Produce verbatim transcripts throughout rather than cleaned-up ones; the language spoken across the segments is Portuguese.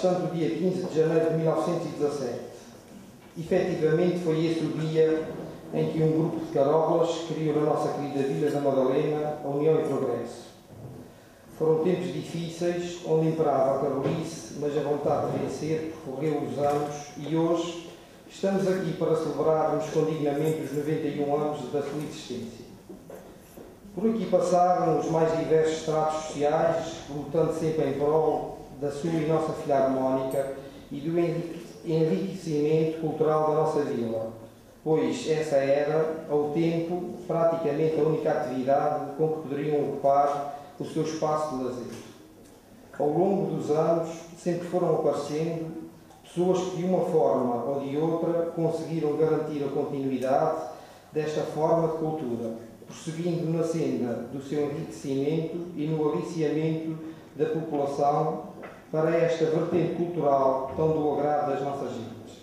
distante do dia quinze de janeiro de mil novecentos e dezassete. Efetivamente, foi esse o dia em que um grupo de caróbulas criou na nossa querida Vila da Madalena a União e Progresso. Foram tempos difíceis, onde imperava a carolice, mas a vontade de vencer percorreu os anos e hoje estamos aqui para celebrarmos condignamente os noventa e um anos da sua existência. Por aqui passaram os mais diversos estratos sociais, lutando sempre em prol da sua e nossa filarmónica e do enriquecimento cultural da nossa vila, pois essa era, ao tempo, praticamente a única atividade com que poderiam ocupar o seu espaço de lazer. Ao longo dos anos, sempre foram aparecendo pessoas que, de uma forma ou de outra, conseguiram garantir a continuidade desta forma de cultura, prosseguindo na senda do seu enriquecimento e no aliciamento da população para esta vertente cultural tão do agrado das nossas vidas.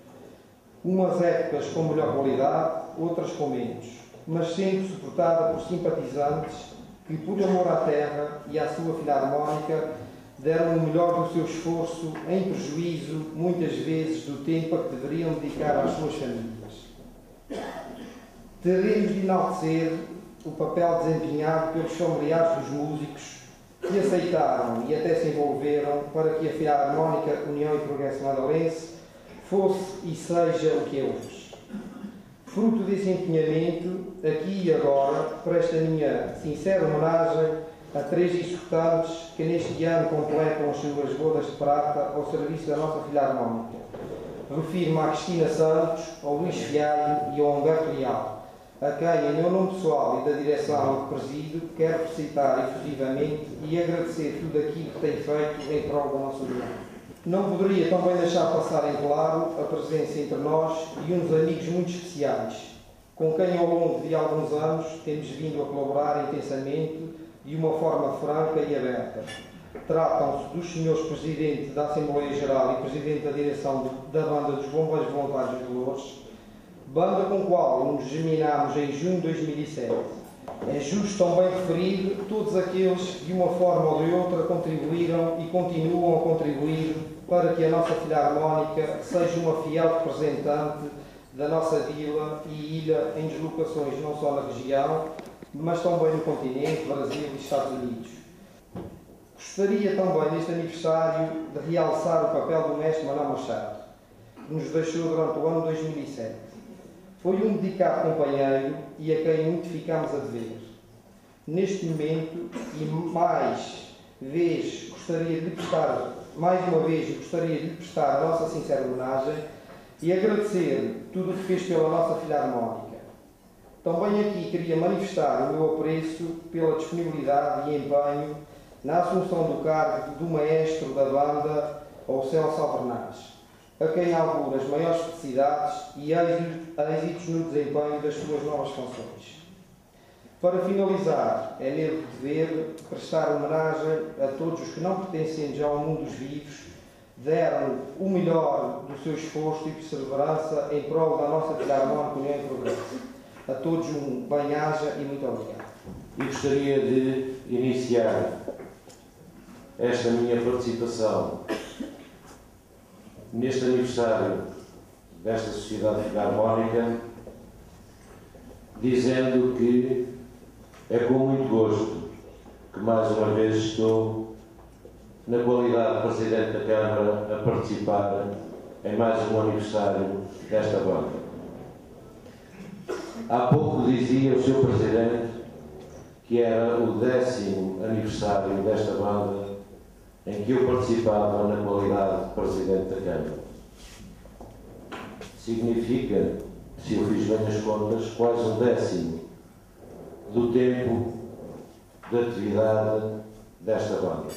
Umas épocas com melhor qualidade, outras com menos, mas sempre suportada por simpatizantes que, por amor à terra e à sua filarmónica, deram o melhor do seu esforço em prejuízo, muitas vezes, do tempo a que deveriam dedicar às suas famílias. Teremos de enaltecer o papel desempenhado pelos familiares dos músicos que aceitaram e até se envolveram para que a Filarmónica União e Progresso Madalense fosse e seja o que é hoje. Fruto desse empenhamento, aqui e agora, presto a minha sincera homenagem a três executantes que neste ano completam as suas bodas de prata ao serviço da nossa Filarmónica. Refiro-me à Cristina Santos, ao Luís Fialho e ao Humberto Leal, a quem, em meu nome pessoal e da direção que presido, quero felicitar efusivamente e agradecer tudo aquilo que tem feito em prol da nossa união. Não poderia também deixar passar em claro a presença entre nós e uns amigos muito especiais, com quem ao longo de alguns anos temos vindo a colaborar intensamente de uma forma franca e aberta. Tratam-se dos senhores Presidente da Assembleia Geral e Presidente da Direção da Banda dos Bombeiros Voluntários de Loures, banda com a qual nos germinámos em junho de dois mil e sete. É justo também referir todos aqueles que, de uma forma ou de outra, contribuíram e continuam a contribuir para que a nossa Filarmónica seja uma fiel representante da nossa vila e ilha em deslocações não só na região, mas também no continente, Brasil e Estados Unidos. Gostaria também, neste aniversário, de realçar o papel do mestre Manuel Machado, que nos deixou durante o ano dois mil e sete. Foi um dedicado companheiro e a quem muito ficamos a dever. Neste momento, e mais vez gostaria de lhe prestar, mais uma vez gostaria de lhe prestar a nossa sincera homenagem e agradecer tudo o que fez pela nossa Filarmónica. Também aqui queria manifestar o meu apreço pela disponibilidade e empenho na assunção do cargo do maestro da banda, ao Celso Albernaz, a quem auguro as maiores felicidades e êxitos no desempenho das suas novas funções. Para finalizar, é meu dever prestar homenagem a todos os que, não pertencendo já ao mundo dos vivos, deram o melhor do seu esforço e perseverança em prol da nossa Filarmónica União e Progresso. A todos um bem-aja e muito obrigado. E gostaria de iniciar esta minha participação neste aniversário desta Sociedade Filarmónica dizendo que é com muito gosto que mais uma vez estou na qualidade de Presidente da Câmara a participar em mais um aniversário desta banda. Há pouco dizia o seu Presidente que era o décimo aniversário desta banda em que eu participava na qualidade de Presidente da Câmara. Significa, se eu fiz bem as contas, quase um décimo do tempo de atividade desta banda.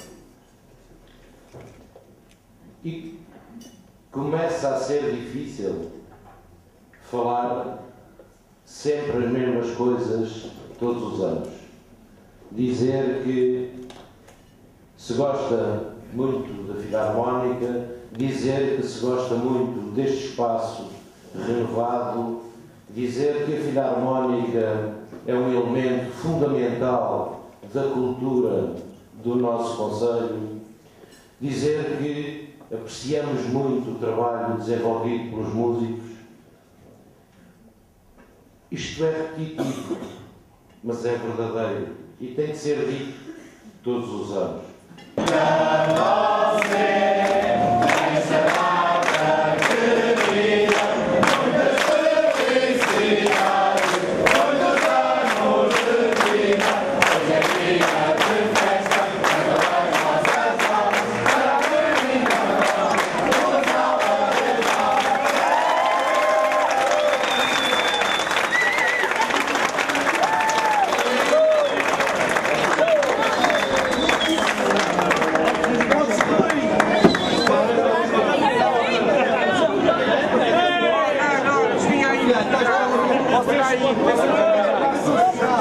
E começa a ser difícil falar sempre as mesmas coisas todos os anos. Dizer que se gosta muito da Filarmónica, dizer que se gosta muito deste espaço renovado, dizer que a Filarmónica é um elemento fundamental da cultura do nosso concelho, dizer que apreciamos muito o trabalho desenvolvido pelos músicos. Isto é repetitivo, mas é verdadeiro e tem de ser dito todos os anos. Mostra aí, mostra aí.